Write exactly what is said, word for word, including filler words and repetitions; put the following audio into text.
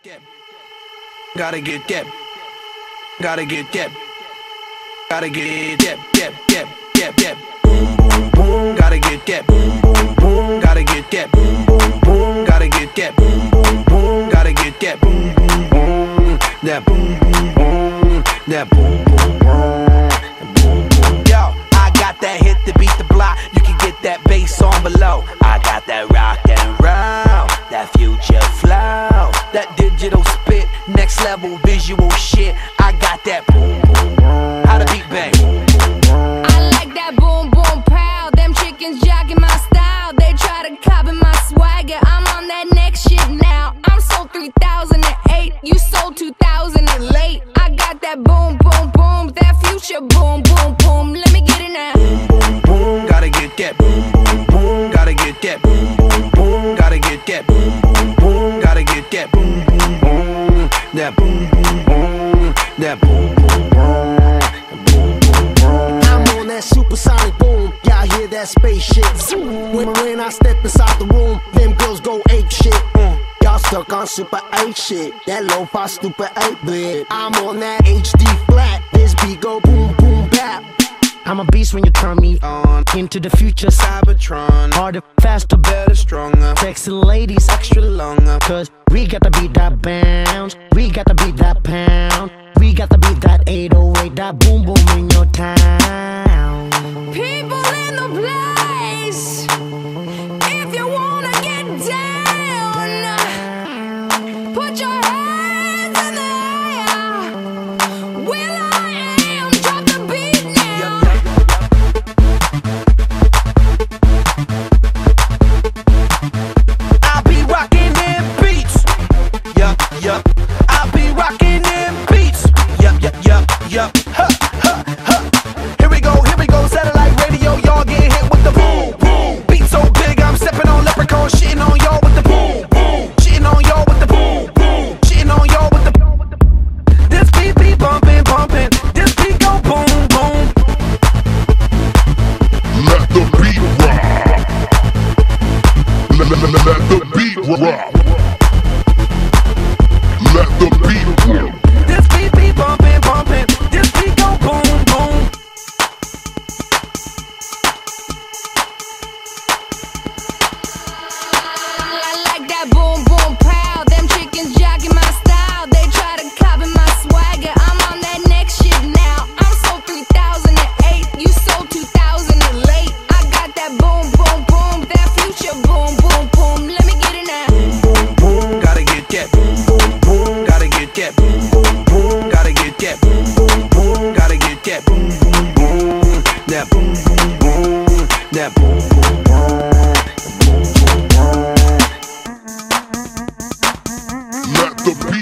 Gotta get that. Gotta get that. Gotta get that. That, that, that, that. Boom, boom, boom. Gotta get that. Boom, boom, boom. Gotta get that. Boom, boom, boom. Gotta get that. Boom, boom, boom. Gotta get that. Boom, boom, boom. That boom, boom, boom. That boom, boom, boom. Yo, I got that hit to beat the block. You can get that bass on below. I got that rock and roll, that future flow, that digital spit, next level visual shit. I got that boom, boom, boom. How to beat bang. I like that boom, boom, pow. Them chickens jacking my style. They try to copy my swagger. I'm on that next shit now. I'm sold three thousand eight. You sold two thousand late. I got that boom, boom, boom. That future boom, boom, boom. Let me get it now. Boom, boom, boom. Gotta get that. Boom, boom, boom. Gotta get that. Boom, boom, boom. Gotta get that. Boom, boom, boom. Gotta get that. Boom, boom, boom. That boom, boom, boom. That boom, boom, boom. I'm on that supersonic boom. Y'all hear that spaceship? When, when I step inside the room, them girls go ape shit. Mm. Y'all stuck on super eight shit. That lo-fi stupid eight bit. I'm on that H D flat. This beat go boom, boom, bap. I'm a beast when you turn me on. Into the future, Cybertron. Harder, faster, better, stronger. Sexy ladies, extra longer. Cause we got to beat that bounce. We got to beat that pound. We got to beat that eight oh eight. That boom, boom in your town. People in the place, if you wanna get down, put your hands in the air. Will I am, drop the beat now. I'll be rocking them beats. Yup, yup. I'll be rocking them beats. Yup, yup, yup, yup. Ha, ha, ha. Here we go, here we go. Satellite radio, y'all getting hit with the boom, boom. Beat so big, I'm stepping on leprechaun, shitting on y'all with the boom, boom. Shitting on y'all with the boom, boom. Shitting on y'all with the boom. This beat be bumping, bumping. This beat go boom, boom. Let the beat rock. Let, let, let, let the beat rock. Let the beat rock. This beat be bumping, bumping. This beat go boom, boom. I like that boom, boom, pow. Them chickens jacking my style. They try to copy my swagger. I'm on that next shit now. I'm sold three thousand eight. You sold two thousand late. I got that boom, boom, boom. That future boom, boom, boom. Let me get it now. Boom, boom, gotta get that. Boom, boom, boom, gotta get that. Boom, boom, boom, gotta get that. Boom, boom, boom, gotta get that. Boom, boom, boom, that boom, boom, boom, that boom, boom, boom. Let the beat